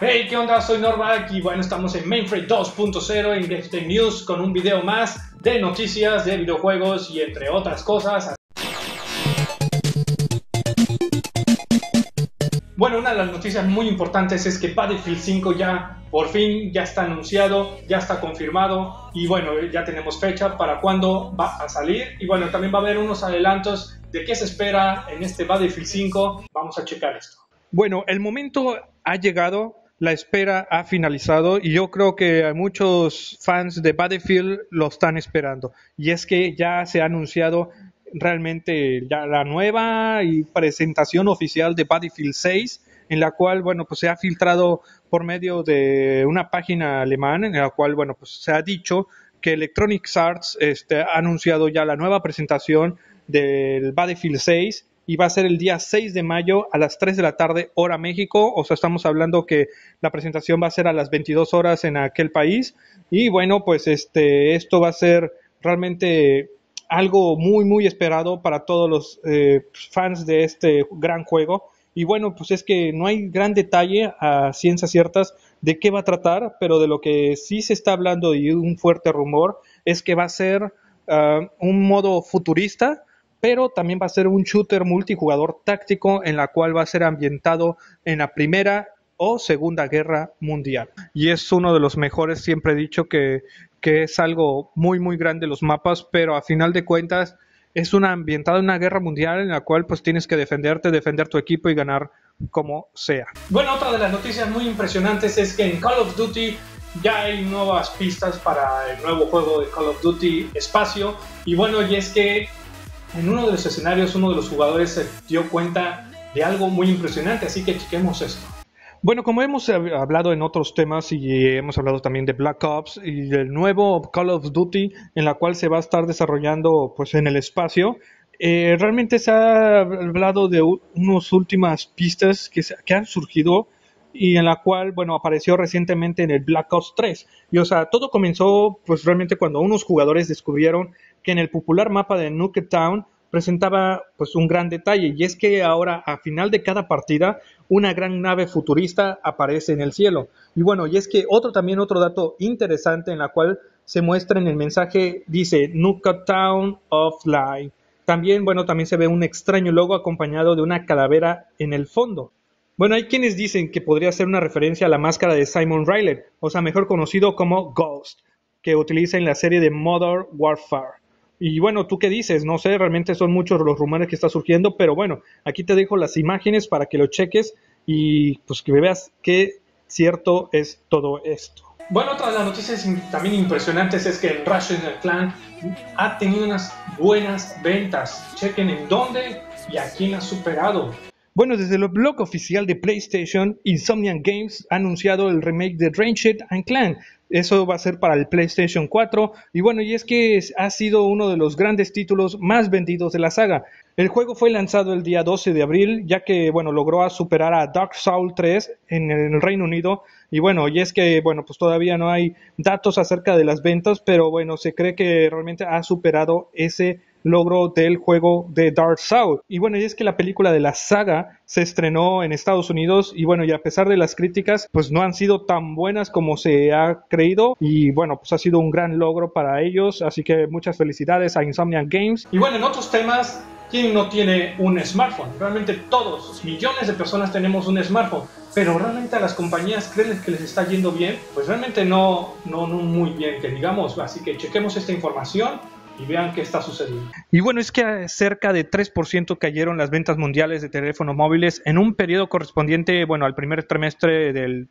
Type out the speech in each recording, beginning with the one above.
Hey, ¿qué onda? Soy Norvac y bueno, estamos en Mainframe 2.0 en GameStay News con un video más de noticias de videojuegos y entre otras cosas. Bueno, una de las noticias muy importantes es que Battlefield 5 ya por fin ya está anunciado, ya está confirmado y bueno, ya tenemos fecha para cuándo va a salir y bueno, también va a haber unos adelantos de qué se espera en este Battlefield 5. Vamos a checar esto. Bueno, el momento ha llegado, la espera ha finalizado y yo creo que muchos fans de Battlefield lo están esperando. Y es que ya se ha anunciado realmente ya la nueva y presentación oficial de Battlefield 6, en la cual, bueno, pues se ha filtrado por medio de una página alemana, en la cual, bueno, pues se ha dicho que Electronic Arts ha anunciado ya la nueva presentación del Battlefield 6 y va a ser el día 6 de mayo a las 3 de la tarde, hora México. O sea, estamos hablando que la presentación va a ser a las 22 horas en aquel país. Y bueno, pues esto va a ser realmente algo muy, muy esperado para todos los fans de este gran juego. Y bueno, pues es que no hay gran detalle a ciencias ciertas de qué va a tratar, pero de lo que sí se está hablando y un fuerte rumor es que va a ser un modo futurista, pero también va a ser un shooter multijugador táctico en la cual va a ser ambientado en la Primera o Segunda Guerra Mundial. Y es uno de los mejores, siempre he dicho que es algo muy muy grande los mapas, pero a final de cuentas es una ambientada en una guerra mundial en la cual pues tienes que defenderte, defender tu equipo y ganar como sea. Bueno, otra de las noticias muy impresionantes es que en Call of Duty ya hay nuevas pistas para el nuevo juego de Call of Duty Espacio. Y bueno, y es que en uno de los escenarios uno de los jugadores se dio cuenta de algo muy impresionante, así que chequemos esto. Bueno, como hemos hablado en otros temas y hemos hablado también de Black Ops y del nuevo Call of Duty en la cual se va a estar desarrollando pues en el espacio, realmente se ha hablado de unas últimas pistas que han surgido y en la cual, bueno, apareció recientemente en el Black Ops 3. Y o sea, todo comenzó pues realmente cuando unos jugadores descubrieron que en el popular mapa de Nuke Town presentaba pues un gran detalle, y es que ahora a final de cada partida una gran nave futurista aparece en el cielo. Y bueno, y es que otro dato interesante en la cual se muestra en el mensaje, dice Nuke Town Offline. También, bueno, también se ve un extraño logo acompañado de una calavera en el fondo. Bueno, hay quienes dicen que podría ser una referencia a la máscara de Simon Riley, o sea, mejor conocido como Ghost, que utiliza en la serie de Modern Warfare. Y bueno, ¿tú qué dices? No sé, realmente son muchos los rumores que están surgiendo, pero bueno, aquí te dejo las imágenes para que lo cheques y pues que veas qué cierto es todo esto. Bueno, otra de las noticias también impresionantes es que el Ratchet & Clank ha tenido unas buenas ventas. Chequen en dónde y a quién ha superado. Bueno, desde el blog oficial de PlayStation, Insomniac Games ha anunciado el remake de Ratchet & Clank. Eso va a ser para el PlayStation 4. Y bueno, y es que ha sido uno de los grandes títulos más vendidos de la saga. El juego fue lanzado el día 12 de abril, ya que, bueno, logró superar a Dark Souls 3 en el Reino Unido. Y bueno, y es que, bueno, pues todavía no hay datos acerca de las ventas, pero bueno, se cree que realmente ha superado ese logro del juego de Dark Souls. Y bueno, y es que la película de la saga se estrenó en Estados Unidos y bueno, y a pesar de las críticas, pues no han sido tan buenas como se ha creído y bueno, pues ha sido un gran logro para ellos, así que muchas felicidades a Insomniac Games. Y bueno, en otros temas, ¿quién no tiene un smartphone? Realmente todos, millones de personas tenemos un smartphone, pero realmente a las compañías creen que les está yendo bien, pues realmente no muy bien que digamos, así que chequemos esta información y vean qué está sucediendo. Y bueno, es que cerca de 3% cayeron las ventas mundiales de teléfonos móviles en un periodo correspondiente, bueno, al primer trimestre del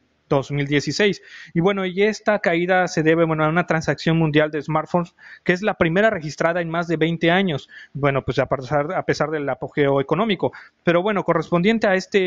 2016. Y bueno, y esta caída se debe, bueno, a una transacción mundial de smartphones que es la primera registrada en más de 20 años. Bueno, pues a pesar del apogeo económico. Pero bueno, correspondiente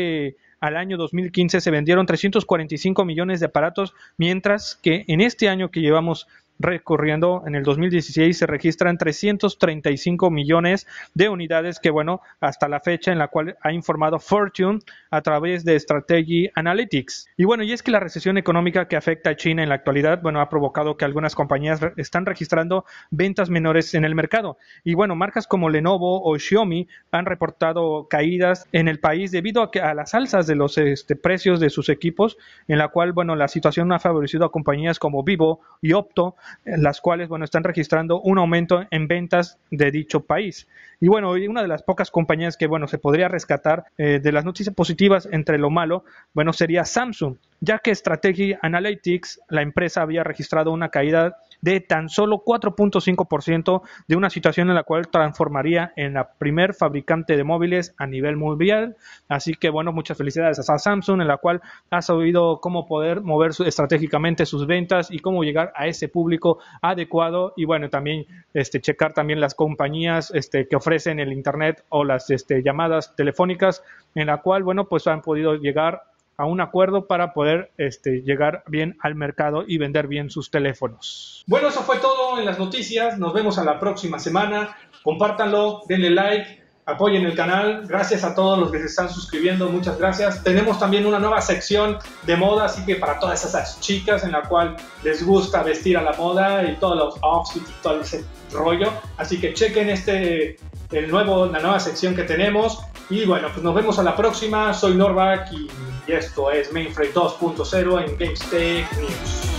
al año 2015 se vendieron 345 millones de aparatos, mientras que en este año que llevamos recorriendo en el 2016 se registran 335 millones de unidades que, bueno, hasta la fecha en la cual ha informado Fortune a través de Strategy Analytics. Y bueno, y es que la recesión económica que afecta a China en la actualidad, bueno, ha provocado que algunas compañías están registrando ventas menores en el mercado. Y bueno, marcas como Lenovo o Xiaomi han reportado caídas en el país debido a las alzas de los precios de sus equipos, en la cual, bueno, la situación ha favorecido a compañías como Vivo y Opto, las cuales, bueno, están registrando un aumento en ventas de dicho país. Y bueno, una de las pocas compañías que, bueno, se podría rescatar de las noticias positivas entre lo malo, bueno, sería Samsung, ya que Strategy Analytics, la empresa había registrado una caída de tan solo 4.5% de una situación en la cual transformaría en la primer fabricante de móviles a nivel mundial. Así que, bueno, muchas felicidades a Samsung, en la cual ha sabido cómo poder mover estratégicamente sus ventas y cómo llegar a ese público adecuado. Y bueno, también checar también las compañías que ofrecen el internet o las llamadas telefónicas, en la cual, bueno, pues han podido llegar a un acuerdo para poder llegar bien al mercado y vender bien sus teléfonos. Bueno, eso fue todo en las noticias. Nos vemos a la próxima semana. Compártanlo, denle like, apoyen el canal. Gracias a todos los que se están suscribiendo, muchas gracias. Tenemos también una nueva sección de moda, así que para todas esas chicas en la cual les gusta vestir a la moda y todos los outfits y todo ese rollo. Así que chequen la nueva sección que tenemos. Y bueno, pues nos vemos a la próxima. Soy Norvac y esto es Mainframe 2.0 en GamesTech News.